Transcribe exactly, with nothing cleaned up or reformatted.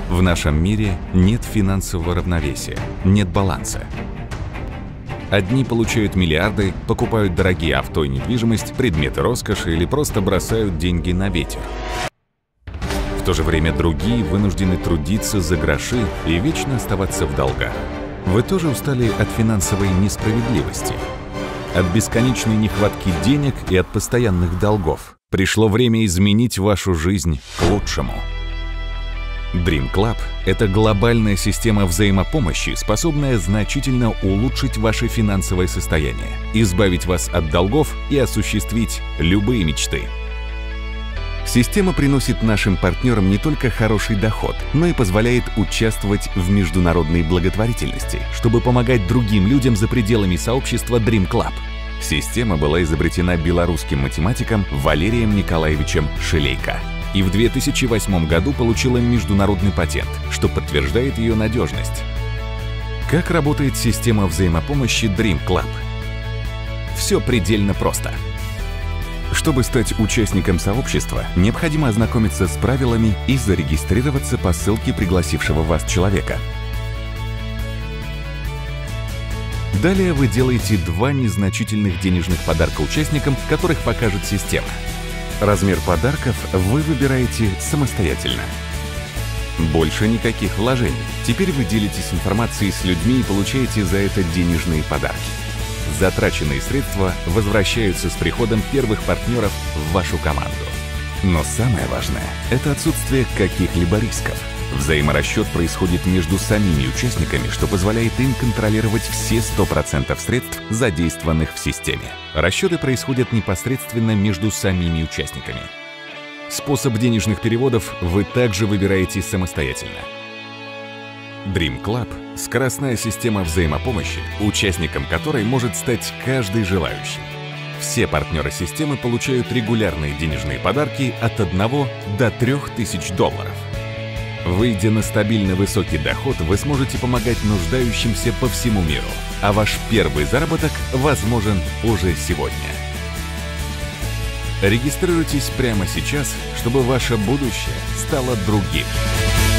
В нашем мире нет финансового равновесия, нет баланса. Одни получают миллиарды, покупают дорогие авто и недвижимость, предметы роскоши или просто бросают деньги на ветер. В то же время другие вынуждены трудиться за гроши и вечно оставаться в долгах. Вы тоже устали от финансовой несправедливости, от бесконечной нехватки денег и от постоянных долгов. Пришло время изменить вашу жизнь к лучшему. Dream Club – это глобальная система взаимопомощи, способная значительно улучшить ваше финансовое состояние, избавить вас от долгов и осуществить любые мечты. Система приносит нашим партнерам не только хороший доход, но и позволяет участвовать в международной благотворительности, чтобы помогать другим людям за пределами сообщества Dream Club. Система была изобретена белорусским математиком Валерием Николаевичем Шилейко и в две тысячи восьмом году получила международный патент, что подтверждает ее надежность. Как работает система взаимопомощи Dream Club? Все предельно просто. Чтобы стать участником сообщества, необходимо ознакомиться с правилами и зарегистрироваться по ссылке пригласившего вас человека. Далее вы делаете два незначительных денежных подарка участникам, которых покажет система. Размер подарков вы выбираете самостоятельно. Больше никаких вложений. Теперь вы делитесь информацией с людьми и получаете за это денежные подарки. Затраченные средства возвращаются с приходом первых партнеров в вашу команду. Но самое важное – это отсутствие каких-либо рисков. Взаиморасчет происходит между самими участниками, что позволяет им контролировать все сто процентов средств, задействованных в системе. Расчеты происходят непосредственно между самими участниками. Способ денежных переводов вы также выбираете самостоятельно. Dream Club – скоростная система взаимопомощи, участником которой может стать каждый желающий. Все партнеры системы получают регулярные денежные подарки от одного до трёх тысяч долларов. Выйдя на стабильно высокий доход, вы сможете помогать нуждающимся по всему миру, а ваш первый заработок возможен уже сегодня. Регистрируйтесь прямо сейчас, чтобы ваше будущее стало другим.